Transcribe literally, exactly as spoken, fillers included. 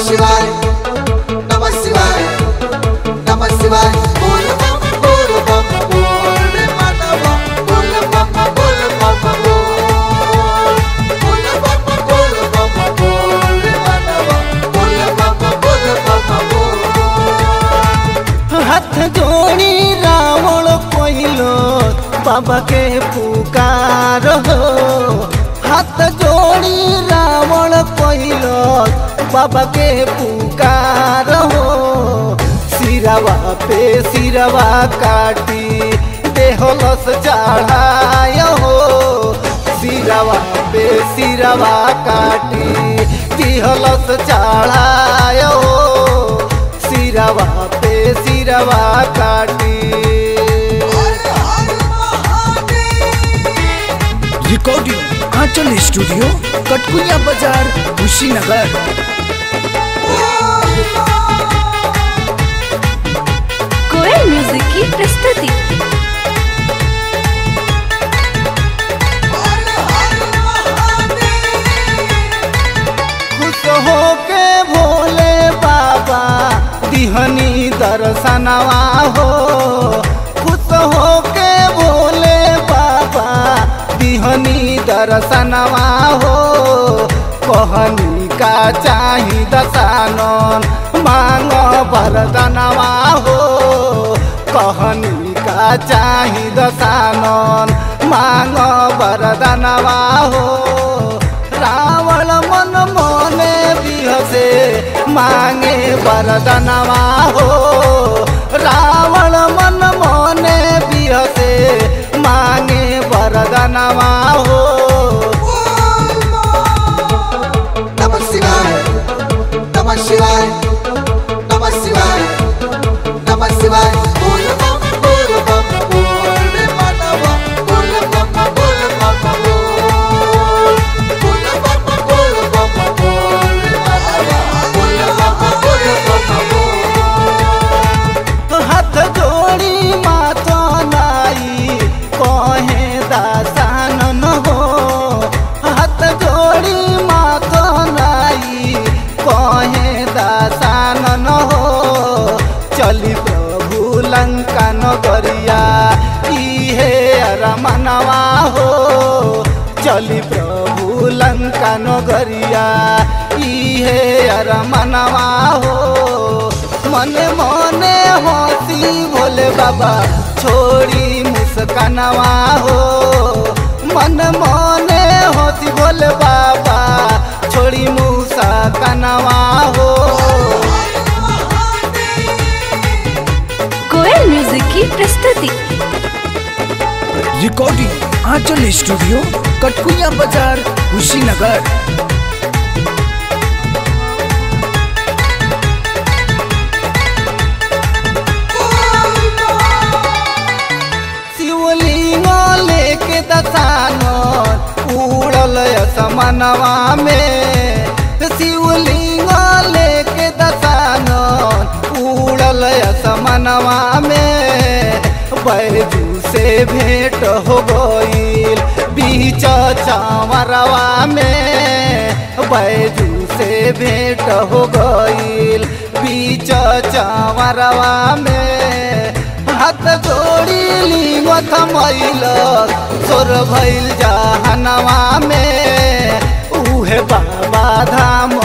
शिवाय नमः शिवाय नमः शिवाय बोल बम बोल बम बोल रे मानवा बोल बम बोल बम बोल बोल बम बोल बम बोल रे मानवा बोल बम बोल बम बोल। हाथ जोड़ी रावण कोइलो बाबा के पुकार हो। हाथ जोड़ी रावण कोइलो बाबा के पुकार हो। सिरवा पे सिरवा काटी देहलस चढ़ाय हो। सिरवा पे सिरवा काटी देहलस चढ़ाय हो। सिरवा पे सिरवा काटी। रिकॉर्डिंग आंचल स्टूडियो कटकुनिया बाजार कुशीनगर। कोयल म्यूजिक की प्रस्तुति। खुश हो के भोले बाबा दिहनी दर्शनवा हो। खुश हो के भोले बाबा दिहनी दर्शनवा हो। कहनी का चाही दसानन मांग वरदानवा हो। कहनी का चाही दसानन मांग वरदानवा हो। रावण मन मोने बिहसे मांगे वरदानवा हो। रावण मन मोने बिहसे मांगे वरदानवा हो। नमः शिवाय नमः शिवाय नमः शिवाय नमः शिवाय बोल बम बोल बम बोल रे मानवा बोल बम बोल बम बोल बोल बम बोल बम बोल रे मानवा बोल बम बोल बम बोल। हाथ जोड़ी माथा नाई कहे दासानन हो। हाथ जोड़ी माथा नाई कहे दासानन हो। चली प्रभु लंका नगरिया इहे अरमनवा हो। चली प्रभु लंका नगरिया इहे अरमनवा हो। मने मने हंसी भोले बाबा छोड़ी मुस्कानवा हो। मन मने हंसी भोले बाबा छोड़ी मुस्कानवा हो। कोयल म्यूजिक की प्रस्तुति। रिकॉर्डिंग आंचल स्टूडियो कटकुनिया बाजार कुशीनगर। शिवलिंग लेके दसानन उड़ल असमनवा में। शिवलिंग लेके दसानन उड़ल असमनवा में। बैजू से भेंट हो गईल बीच चावरवा में। बैजू से भेंट हो गईल बीच चावरवा में। हाथ जोड़ी लिंग थमैल सोर भइल जहनवा में। उहे बाबा धाम